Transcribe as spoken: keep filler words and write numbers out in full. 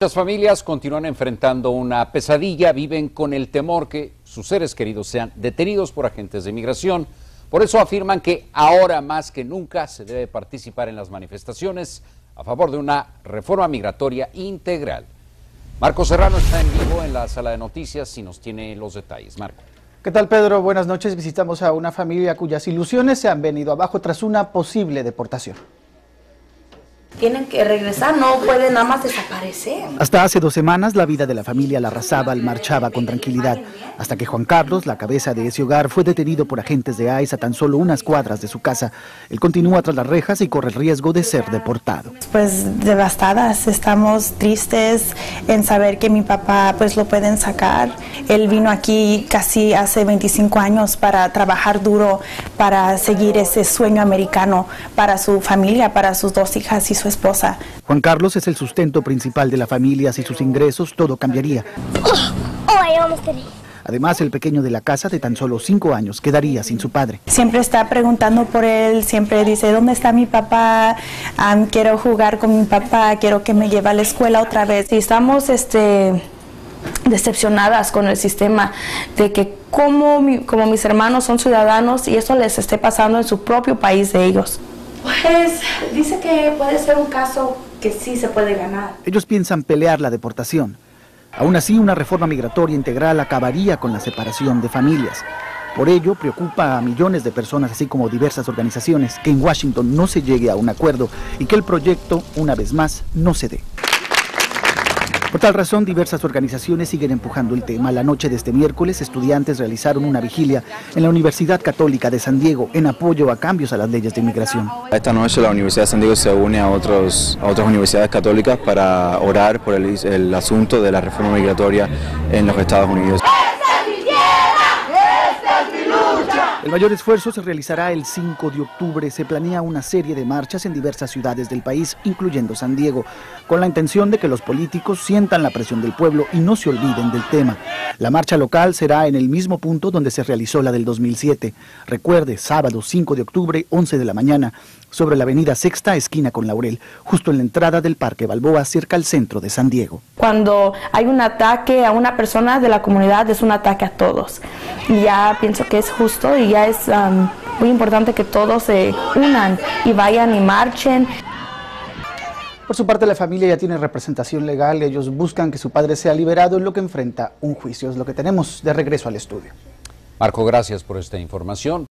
Muchas familias continúan enfrentando una pesadilla, viven con el temor que sus seres queridos sean detenidos por agentes de inmigración. Por eso afirman que ahora más que nunca se debe participar en las manifestaciones a favor de una reforma migratoria integral. Marco Serrano está en vivo en la sala de noticias y nos tiene los detalles. Marco. ¿Qué tal, Pedro? Buenas noches. Visitamos a una familia cuyas ilusiones se han venido abajo tras una posible deportación. Tienen que regresar, no pueden nada más desaparecer. Hasta hace dos semanas la vida de la familia Larrazábal marchaba con tranquilidad, hasta que Juan Carlos, la cabeza de ese hogar, fue detenido por agentes de I C E a tan solo unas cuadras de su casa. Él continúa tras las rejas y corre el riesgo de ser deportado. Pues devastadas, estamos tristes en saber que mi papá pues lo pueden sacar. Él vino aquí casi hace veinticinco años para trabajar duro, para seguir ese sueño americano para su familia, para sus dos hijas y su esposa. Juan Carlos es el sustento principal de la familia. Si sus ingresos, todo cambiaría. Además, el pequeño de la casa, de tan solo cinco años, quedaría sin su padre. Siempre está preguntando por él, siempre dice, ¿dónde está mi papá? Um, quiero jugar con mi papá, quiero que me lleve a la escuela otra vez. Y estamos este, decepcionadas con el sistema de que como, mi, como mis hermanos son ciudadanos y eso les esté pasando en su propio país de ellos. Pues dice que puede ser un caso que sí se puede ganar. Ellos piensan pelear la deportación. Aún así, una reforma migratoria integral acabaría con la separación de familias. Por ello, preocupa a millones de personas, así como diversas organizaciones, que en Washington no se llegue a un acuerdo y que el proyecto, una vez más, no se dé. Por tal razón, diversas organizaciones siguen empujando el tema. La noche de este miércoles, estudiantes realizaron una vigilia en la Universidad Católica de San Diego en apoyo a cambios a las leyes de inmigración. Esta noche la Universidad de San Diego se une a, otros, a otras universidades católicas para orar por el, el asunto de la reforma migratoria en los Estados Unidos. El mayor esfuerzo se realizará el cinco de octubre. Se planea una serie de marchas en diversas ciudades del país, incluyendo San Diego, con la intención de que los políticos sientan la presión del pueblo y no se olviden del tema. La marcha local será en el mismo punto donde se realizó la del dos mil siete. Recuerde, sábado cinco de octubre, once de la mañana, sobre la avenida Sexta, esquina con Laurel, justo en la entrada del Parque Balboa, cerca al centro de San Diego. Cuando hay un ataque a una persona de la comunidad, es un ataque a todos. Y ya pienso que es justo y ya es um, muy importante que todos se unan y vayan y marchen. Por su parte, la familia ya tiene representación legal. Ellos buscan que su padre sea liberado en lo que enfrenta un juicio. Es lo que tenemos. De regreso al estudio. Marco, gracias por esta información.